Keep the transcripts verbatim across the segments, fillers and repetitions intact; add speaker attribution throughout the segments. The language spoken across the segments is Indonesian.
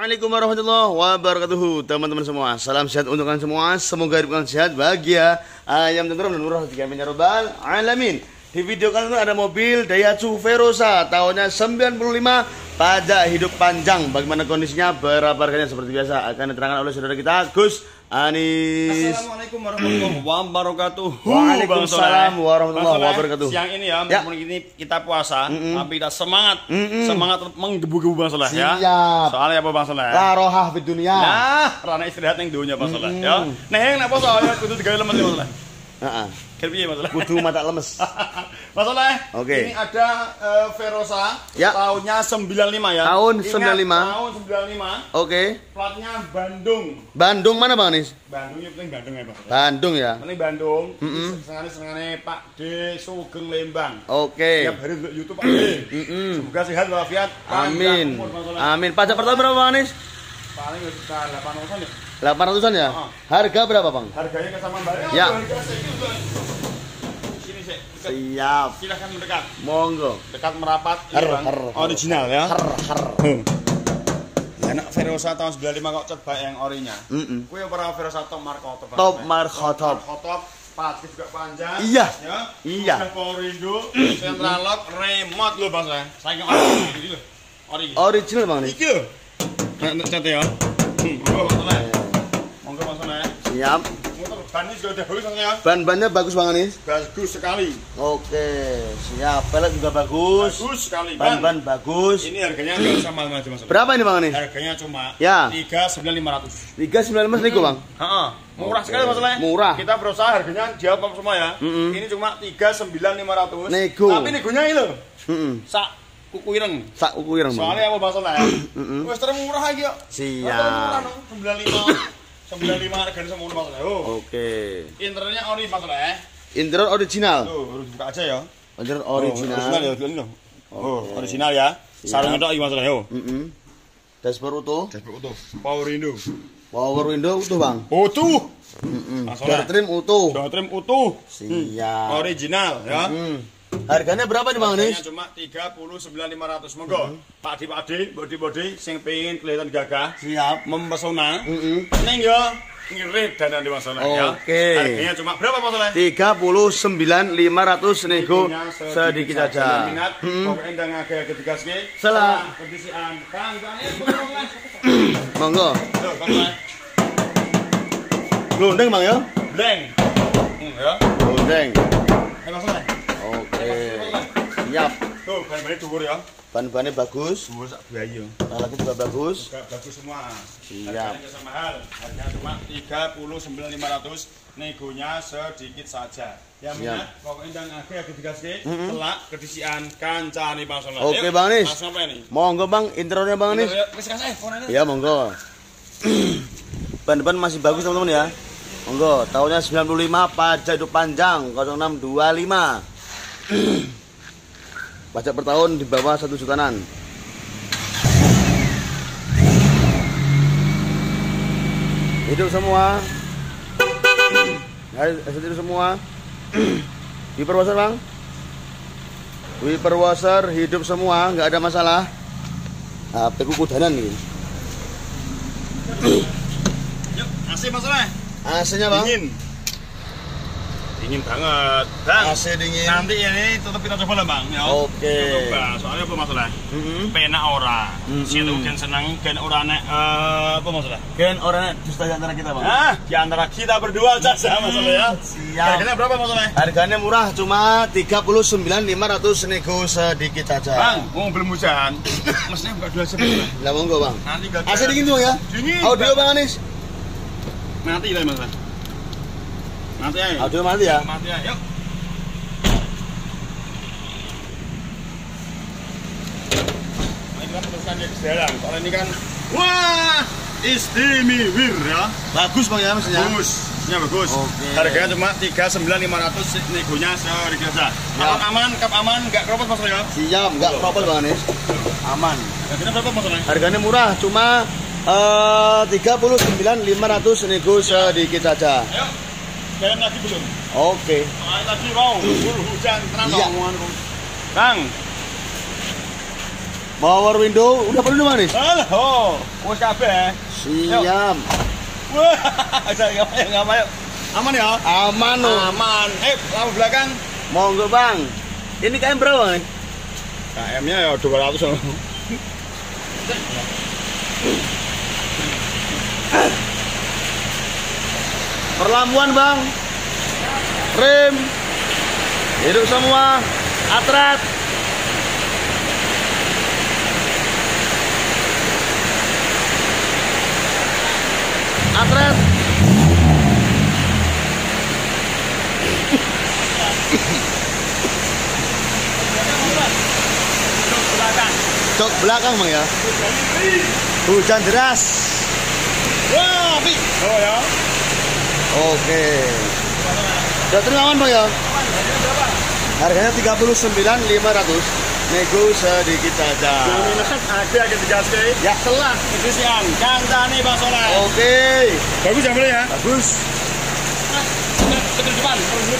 Speaker 1: Assalamualaikum warahmatullahi wabarakatuh, teman-teman semua. Salam sehat untuk kalian semua. Semoga hidup kalian sehat, bahagia, ayam tenteram dan murah rezeki amin ya rabbal alamin. Di video kali ini ada mobil Daihatsu Verosa tahunnya sembilan puluh lima, pajak hidup panjang. Bagaimana kondisinya, berapa harganya, seperti biasa akan diterangkan oleh saudara kita Gus Anis.
Speaker 2: Assalamualaikum warahmatullahi wabarakatuh.
Speaker 1: Waalaikumsalam warahmatullahi wabarakatuh.
Speaker 2: Siang ini ya, meskipun ini kita puasa,
Speaker 1: mm -mm.
Speaker 2: tapi kita semangat, mm -mm. semangat menggebu-gebu Bang Soleh ya.
Speaker 1: Siap.
Speaker 2: Soalnya apa Bang Soleh?
Speaker 1: La rohah di dunia.
Speaker 2: Nah, rana istirahat yang dunia Bang Soleh ya. Neng, napa soalnya kudu tiga lemes Bang Soleh?
Speaker 1: Heeh.
Speaker 2: Kerpiye Bang Soleh?
Speaker 1: Kudu mata lemes.
Speaker 2: Bang Soleh,
Speaker 1: Oke.
Speaker 2: ini ada uh, Verosa,
Speaker 1: ya.
Speaker 2: tahunnya sembilan puluh lima ya.
Speaker 1: Tahun
Speaker 2: Ingat,
Speaker 1: sembilan puluh lima.
Speaker 2: Tahun sembilan puluh lima.
Speaker 1: Oke.
Speaker 2: Platnya Bandung.
Speaker 1: Bandung mana Bang Anis?
Speaker 2: Bandung, yang penting Bandung ya Bang.
Speaker 1: Bandung ya.
Speaker 2: Ini Bandung.
Speaker 1: Mm -mm.
Speaker 2: Senengane-senengane Pak D Sugeng Lembang.
Speaker 1: Oke.
Speaker 2: Tiap hari untuk YouTube Pak D.
Speaker 1: Mm -mm.
Speaker 2: Semoga sehat walafiat.
Speaker 1: Amin. Amin. Pajak pertama berapa Bang Anis?
Speaker 2: Paling sekitar delapan ratusan ya.
Speaker 1: delapan ratusan ya?
Speaker 2: Uh-huh.
Speaker 1: Harga berapa Bang?
Speaker 2: Harganya kesamaan Mbak.
Speaker 1: Ya.
Speaker 2: Sini sih.
Speaker 1: Siap.
Speaker 2: Silakan mendekat.
Speaker 1: Monggo.
Speaker 2: Dekat merapat.
Speaker 1: Har,
Speaker 2: Bang.
Speaker 1: har, har.
Speaker 2: Original ya.
Speaker 1: Har har.
Speaker 2: Anak Verosa tahun sembilan puluh lima kok coba yang orinya.
Speaker 1: Mm -mm.
Speaker 2: Kuwi ora Verosa top marko top.
Speaker 1: Top marko top.
Speaker 2: Top. Pati juga panjang.
Speaker 1: Iya.
Speaker 2: Ya.
Speaker 1: Iya.
Speaker 2: Udah power window, central lock, remote lho Bang saya. Saking ori iki lho. Ori.
Speaker 1: Original Bang Anis.
Speaker 2: Iki lho. Nek cat ya. Monggo Bang Soleh. Monggo Bang Soleh.
Speaker 1: Siap.
Speaker 2: Motor bannya juga udah bagus Bang ya.
Speaker 1: Ban-bannya bagus Bang Anis.
Speaker 2: Bagus sekali.
Speaker 1: Oke, siap. Pelek juga bagus.
Speaker 2: Bagus sekali.
Speaker 1: Ban-ban bagus.
Speaker 2: Ini harganya enggak sama aja Mas.
Speaker 1: Berapa ini Bang Anis?
Speaker 2: Harganya cuma
Speaker 1: Ya.
Speaker 2: tiga sembilan lima ratus.
Speaker 1: tiga sembilan lima nego Bang.
Speaker 2: Heeh. Murah sekali Mas Soleh.
Speaker 1: Murah.
Speaker 2: Kita berusaha harganya jawab apa semua ya.
Speaker 1: Mm -mm.
Speaker 2: Ini cuma tiga sembilan lima ratus.
Speaker 1: Nego.
Speaker 2: Tapi negonya ini loh.
Speaker 1: Heeh.
Speaker 2: Sak kuku ireng.
Speaker 1: Sak kuku ireng Bang.
Speaker 2: Soalnya apa Bang Soleh?
Speaker 1: Heeh.
Speaker 2: Wis termurah iki kok.
Speaker 1: Siap.
Speaker 2: sembilan puluh lima. sembilan puluh lima harganya semono Bang Soleh. Oh.
Speaker 1: Oke.
Speaker 2: Interiornya ori Bang Soleh.
Speaker 1: Interior original.
Speaker 2: Tuh, harus buka aja ya.
Speaker 1: Interior
Speaker 2: Oh,
Speaker 1: original.
Speaker 2: original ya, ini loh. Oh, original ya. Sarungnya tok iki Mas Soleh yo.
Speaker 1: Heeh. Dashboard utuh.
Speaker 2: Dashboard utuh. Power window.
Speaker 1: Power window utuh Bang.
Speaker 2: Utuh.
Speaker 1: Heeh.
Speaker 2: Mas
Speaker 1: Door
Speaker 2: Soleh.
Speaker 1: trim utuh.
Speaker 2: Door trim utuh.
Speaker 1: Siap.
Speaker 2: Original ya.
Speaker 1: Hmm. Harganya berapa nih Bang Anis?
Speaker 2: Harganya cuma tiga puluh sembilan lima ratus. Monggo. Pak Di Pak Di, body-body sing pengin kelihatan gagah,
Speaker 1: Siap.
Speaker 2: mempesona.
Speaker 1: Heeh.
Speaker 2: Ning yo ngirit dana di Mas Soleh ya.
Speaker 1: Oke.
Speaker 2: Harganya cuma berapa Mas Soleh?
Speaker 1: tiga puluh sembilan lima ratus nego
Speaker 2: Harganya
Speaker 1: sedikit saja.
Speaker 2: Minat,
Speaker 1: Hmm.
Speaker 2: pokoknya ndang agak ketiga sih.
Speaker 1: Selah.
Speaker 2: Kondisian Kang Kang
Speaker 1: Monggo.
Speaker 2: Tuh, Bang Soleh.
Speaker 1: Glundeng Bang ya?
Speaker 2: Bleng. Hmm, ya.
Speaker 1: Glundeng.
Speaker 2: Eh Mas Soleh.
Speaker 1: Oke. Siap.
Speaker 2: Tuh, ban-bannya dhuwur ya.
Speaker 1: Ban-bannya bagus.
Speaker 2: Dhuwur sak bayi yo.
Speaker 1: Lagi juga bagus.
Speaker 2: Juga bagus semua.
Speaker 1: Siap.
Speaker 2: Harganya nggak sama mahal. Harganya cuma tiga puluh sembilan lima ratus. Negonya sedikit saja. Yang
Speaker 1: Siap.
Speaker 2: minat pokoknya ndang agak ketiga sih. Telak kedisian kancane Bang Soleh.
Speaker 1: Oke,
Speaker 2: Yuk,
Speaker 1: Bang Anis.
Speaker 2: Langsung apa ini?
Speaker 1: Monggo Bang, interiornya Bang Anis.
Speaker 2: Wis kasih phone-nya.
Speaker 1: Ya monggo. Ban-ban masih bagus teman-teman ya. Monggo, tahunnya sembilan puluh lima, pajak hidup panjang nol enam dua lima. Pajak per tahun di bawah satu jutaan. Hidup semua. Hidup semua. Wiper washer Bang. Wiper washer hidup semua, nggak ada masalah. H P ku kudanan nih.
Speaker 2: Yuk, A C Mas Soleh.
Speaker 1: A C-nya Bang.
Speaker 2: Dingin. Dingin banget. Bang.
Speaker 1: A C dingin.
Speaker 2: Nanti ini tetap kita coba lah Bang. Ya.
Speaker 1: Oke.
Speaker 2: Kita coba. Soalnya apa Mas Soleh?
Speaker 1: Mm-hmm.
Speaker 2: Penak ora.
Speaker 1: Mm-hmm.
Speaker 2: Situ gen seneng, gen ora nek eh, apa Mas Soleh?
Speaker 1: Gen orangnya dusta di antara kita Bang.
Speaker 2: Ah, di antara kita berdua saja Mas Soleh ya.
Speaker 1: Siap.
Speaker 2: Harganya berapa Mas Soleh?
Speaker 1: Harganya murah, cuma tiga puluh sembilan lima ratus, nego sedikit saja.
Speaker 2: Bang, mau belum hujan. Mesnya buka dua jam.
Speaker 1: Lah monggo Bang.
Speaker 2: Nanti gak
Speaker 1: A C dingin tuh ya?
Speaker 2: Dingin.
Speaker 1: Audio Bang Anis.
Speaker 2: Mati lah Mas Soleh. Mati aja.
Speaker 1: Audio mati ya?
Speaker 2: Mati aja. Yuk. Nah, ini kan teruskan ya sekarang. Soalnya ini kan wah, istimewir ya.
Speaker 1: Bagus Bang ya mesinnya.
Speaker 2: Bagus. Mesinnya bagus.
Speaker 1: Oke.
Speaker 2: Harganya cuma tiga sembilan lima ratus, negonya sedikit saja. Kap aman, kap aman, enggak keropos Mas Soleh ya.
Speaker 1: Siap, enggak propel Bang Anis. Aman.
Speaker 2: Harganya berapa Mas Soleh?
Speaker 1: Harganya murah, cuma eh, tiga puluh sembilan lima ratus, nego sedikit saja.
Speaker 2: Ayo. Jalan lagi belum?
Speaker 1: Oke.
Speaker 2: Ah, tadi mau full hujan terang
Speaker 1: Iya.
Speaker 2: omonganku. Bang.
Speaker 1: Power window udah penuh Bang Nis?
Speaker 2: Alah, oh, wis kabeh.
Speaker 1: Siap.
Speaker 2: Wah, ada ngapain ngapain? Aman ya?
Speaker 1: Aman loh.
Speaker 2: Aman. Eh, lampu belakang.
Speaker 1: Monggo Bang. Ini K M berapa Bang?
Speaker 2: K M-nya ya dua ratus.
Speaker 1: Perlampuan Bang. Rem. Hidup semua. Atret. Atret. Jok belakang Bang ya. Hujan deras.
Speaker 2: Wah, pi. Oh ya.
Speaker 1: Oke. Udah terima Bang ya. Harganya tiga puluh sembilan ribu lima ratus. Nego sedikit saja.
Speaker 2: Ada yang digaske.
Speaker 1: Ya.
Speaker 2: Selah kesusian. Kancane Bang Soleh.
Speaker 1: Oke.
Speaker 2: Bagus ya, ya.
Speaker 1: Bagus.
Speaker 2: Ke depan.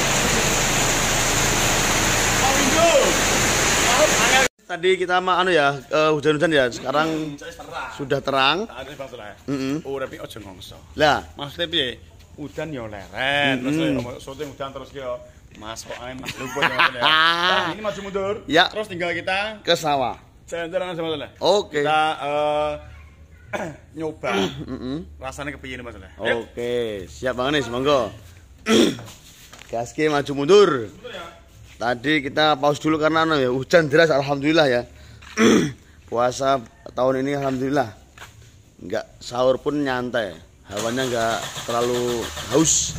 Speaker 1: Tadi kita mah anu ya, uh, hujan-hujan ya. Sekarang sudah terang.
Speaker 2: Heeh. Ora pi ojo ngongso.
Speaker 1: Lah,
Speaker 2: Maksudnya piye? Udan yo leren. Terus syuting udan terus yo masuk angin mas lupa ya. Nah, ini maju mundur.
Speaker 1: Ya.
Speaker 2: Terus tinggal kita
Speaker 1: ke sawah.
Speaker 2: jalan-jalan sama Soleh.
Speaker 1: Oke.
Speaker 2: Kita uh, nyoba.
Speaker 1: Heeh.
Speaker 2: Rasanya kepiye nih Mas Soleh?
Speaker 1: Oke, siap Bang Nis, monggo. Gaske maju mundur. Tadi kita pause dulu karena anu ya, hujan deras alhamdulillah ya. Puasa tahun ini alhamdulillah. Enggak sahur pun nyantai. Hawanya enggak terlalu haus.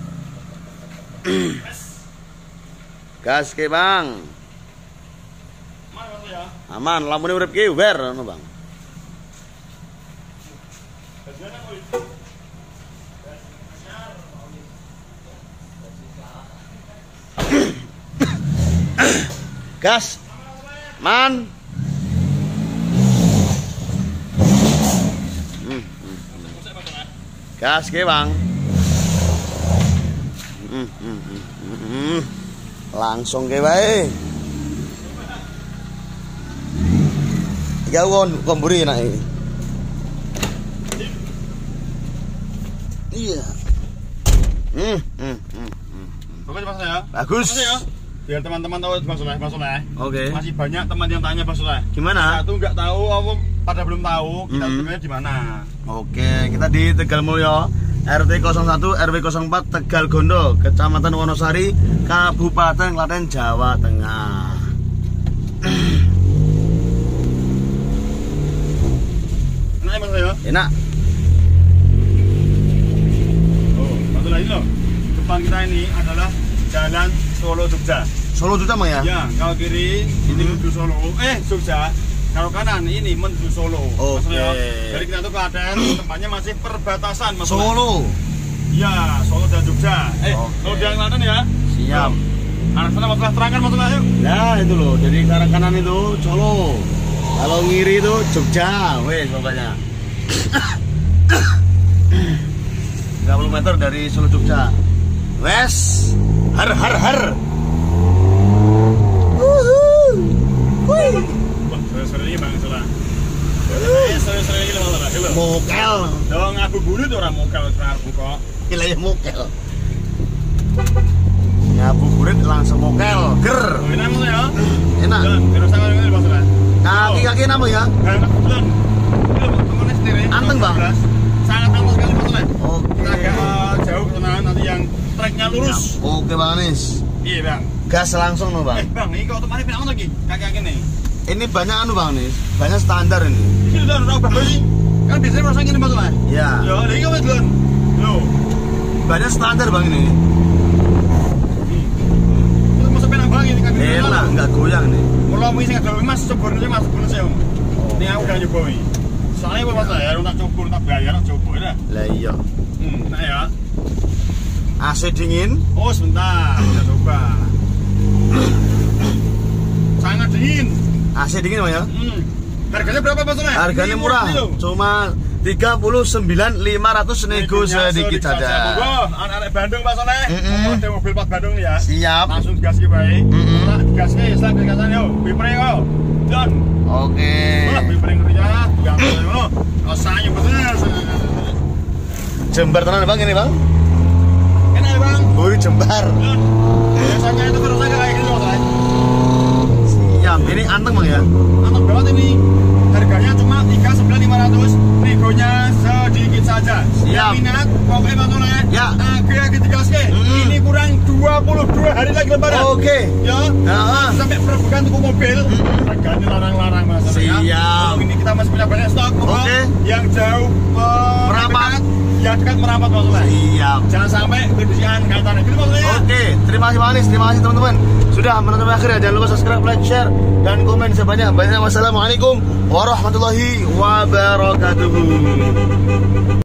Speaker 1: Gaske Bang. Aman, lampunya urip ki wer ngono Bang. Gas. Man. Hmm. Gas ke Bang. Hmm, hmm, hmm, hmm. Langsung ke bae. Iki won komburi enak iki. Iya. Hmm, hmm, hmm, hmm.
Speaker 2: Bagus Mas ya.
Speaker 1: Bagus.
Speaker 2: Biar teman-teman tahu Bang Soleh, Bang Soleh.
Speaker 1: Oke.
Speaker 2: Masih banyak teman yang tanya Bang Soleh.
Speaker 1: Gimana?
Speaker 2: Satu nggak tahu, apa pada belum tahu kita
Speaker 1: Mm-hmm.
Speaker 2: sebenarnya di mana.
Speaker 1: Oke, kita di Tegal Mulyo, R T nol satu R W nol empat Tegal Gondo, Kecamatan Wonosari, Kabupaten Klaten, Jawa Tengah.
Speaker 2: Enak ya Bang Soleh ya?
Speaker 1: Enak.
Speaker 2: Oh, Bang Soleh ini loh. Depan kita ini adalah Jalan Solo Jogja.
Speaker 1: Solo Jogja Bang ya?
Speaker 2: Ya, kalau kiri ini menuju Solo. Eh, Jogja. Kalau kanan ini menuju Solo.
Speaker 1: Oke.
Speaker 2: Jadi kita tuh Klaten, tempatnya masih perbatasan Mas Soleh.
Speaker 1: Solo.
Speaker 2: Iya, Solo dan Jogja. Eh,
Speaker 1: Oke.
Speaker 2: kalau di Klaten ya.
Speaker 1: Siap.
Speaker 2: Anak sana Mas Soleh terangkan Mas Soleh yuk.
Speaker 1: Nah, itu loh, dari ke arah kanan itu Solo. Kalau ngiri itu Jogja, wes pokoknya. tiga puluh meter dari Solo Jogja. Wes, har har har.
Speaker 2: Wah, sore-sore ini Bang Soleh. Eh, sore-sore ini Bang Soleh. Coba.
Speaker 1: Mokel.
Speaker 2: Dong ngabuburit ora mokel arep buka.
Speaker 1: Gila ya mokel. Ngabuburit langsung mokel. Ger.
Speaker 2: Oh, enak Mas ya.
Speaker 1: Enak.
Speaker 2: Dan terus sama ini Bang Soleh.
Speaker 1: Kaki-kaki nama ya?
Speaker 2: Enak bulan. Ini loh, temennya sendiri.
Speaker 1: Anteng, Bang.
Speaker 2: Sangat anteng sekali Mas Soleh.
Speaker 1: Oke.
Speaker 2: Agak jauh ke sana nanti yang treknya lurus.
Speaker 1: Oke Bang Anis.
Speaker 2: Iya Bang.
Speaker 1: Gas langsung loh
Speaker 2: Eh
Speaker 1: Bang.
Speaker 2: Bang, ini kok otomatis pindah lagi kaki-kaki nih.
Speaker 1: Ini banyak anu Bang Anis. Banyak standar ini.
Speaker 2: Ini udah udah ubah sih. Kan biasanya merasa gini Mas Soleh.
Speaker 1: Ya.
Speaker 2: Ya, ini kok duluan. Loh.
Speaker 1: Banyak standar Bang ini.
Speaker 2: Itu masuk penang Bang ini kaki.
Speaker 1: Enak, nggak goyang nih.
Speaker 2: Kalau mau isi nggak Mas, coba aja Mas, bonus ya. Ini aku udah nyoba ini. Soalnya apa Mas ya, tak coba, tak bayar, tak coba ya.
Speaker 1: Lah iya.
Speaker 2: Hmm, nah ya.
Speaker 1: A C dingin.
Speaker 2: Oh sebentar, kita coba. Sangat dingin.
Speaker 1: A C dingin Bang ya.
Speaker 2: Hmm. Harganya berapa Mas Soleh?
Speaker 1: Harganya
Speaker 2: Ini
Speaker 1: murah.
Speaker 2: ini loh.
Speaker 1: Cuma tiga puluh sembilan ribu lima ratus nego sedikit saja.
Speaker 2: Monggo, anak-anak Bandung Mas Soleh.
Speaker 1: Mm-mm.
Speaker 2: Ada mobil plat Bandung nih ya.
Speaker 1: Siap.
Speaker 2: Langsung gas ki bae.
Speaker 1: Mm-mm.
Speaker 2: Tak gas ki sak katakan yo. Bipre yo. Dan
Speaker 1: Oke.
Speaker 2: wah bibring kerja yang ngono. Rasanya bener.
Speaker 1: Jembar tenan Bang ini, Bang.
Speaker 2: Enak ya, Bang.
Speaker 1: Wih, jembar.
Speaker 2: Biasanya itu terus aja kayak gitu, Mas.
Speaker 1: Siap. Ini anteng, Bang ya.
Speaker 2: Mantap banget ini. Harganya cuma tiga puluh sembilan ribu lima ratus. Negonya sedikit saja.
Speaker 1: Siap.
Speaker 2: Yang minat pokoknya Bang Tole.
Speaker 1: Ya.
Speaker 2: Agak ketiga ske.
Speaker 1: Hmm.
Speaker 2: Ini kurang dua puluh dua hari lagi lebaran.
Speaker 1: Oke.
Speaker 2: Ya.
Speaker 1: Nah.
Speaker 2: Sampai perebukan tuku mobil. Harganya larang-larang Mas.
Speaker 1: Siap.
Speaker 2: Ya. Ini kita masih punya banyak stok.
Speaker 1: Oke.
Speaker 2: Yang jauh eh,
Speaker 1: Merapat.
Speaker 2: dekat, yang dekat merapat Mas Tole.
Speaker 1: Siap.
Speaker 2: Jangan sampai kebersihan kaitannya. Gitu Mas Tole ya.
Speaker 1: Oke, terima kasih Bang Anis, terima kasih teman-teman sudah menonton akhirnya. Jangan lupa subscribe, like, share, dan komen sebanyak-banyaknya. Wassalamualaikum warahmatullahi wabarakatuh.